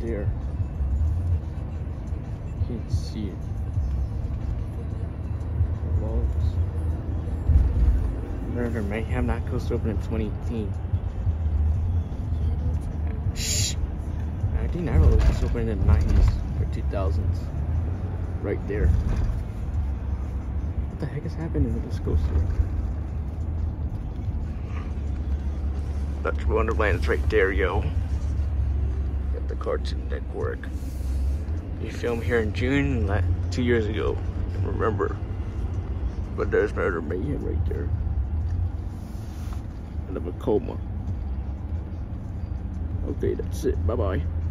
there. Can't see it. Logs. Murder Mayhem, that coast opened in 2018. Shh. I think that was opened in the 90s or 2000s. Right there. What the heck is happening with this coaster? That's Wonderland, it's right there, yo. Got the Cartoon Network. We filmed here in June 2 years ago. I don't remember. But there's Murder Mayhem right there. And a coma. Okay, that's it. Bye-bye.